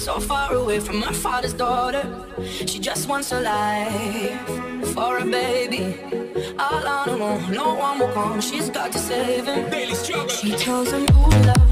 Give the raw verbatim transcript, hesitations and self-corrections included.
so far away from her father's daughter. She just wants a life for a baby. All on her own, no one will come. She's got to save him. She tells him, ooh, love